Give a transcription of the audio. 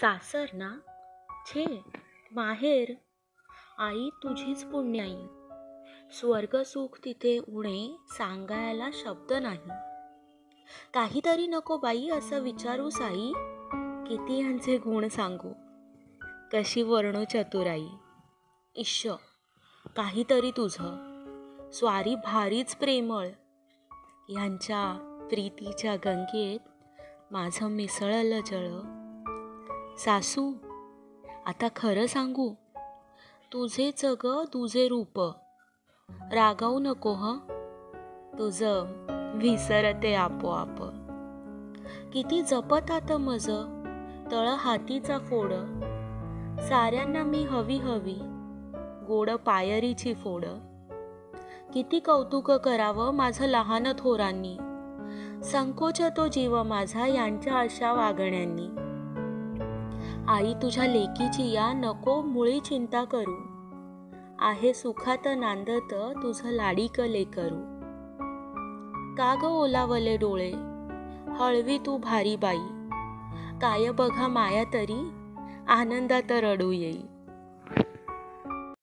सासर ना छे माहेर आई तुझीच पुण्याई. स्वर्ग सुख तिथे उणे सांगायला शब्द नाही. काहीतरी नको बाई असं विचारू साई. किती यांचे गुण सांगू, कशी वर्णू चतुराई. इश्श काहीतरी तुझं स्वारी भारीच प्रेमळ. यांच्या प्रीतीच्या गंगेत माझं मिसळलं जळ. सासू आता खरं सांगू, तुझेच ग तुझे रूप. रागावू नको हं, तुझं विसरते आपोआप. किती जपतात मज तळ हातीचा फोड. साऱ्यांना मी हवी हवी गोड पायरीची फोड. किती कौतुक करावं माझं लहान थोरांनी. संकोचतो जीव माझा यांच्या अशा वागण्यांनी. आई तुझ्या लेकीची या नको मुळी चिंता करू. आहे सुखात नांदत तुझं लाडीक लेकरू. का ग ओलावले डोळे हळवी तू भारी बाई. काय बघा माया तरी आनंदात रडू येई.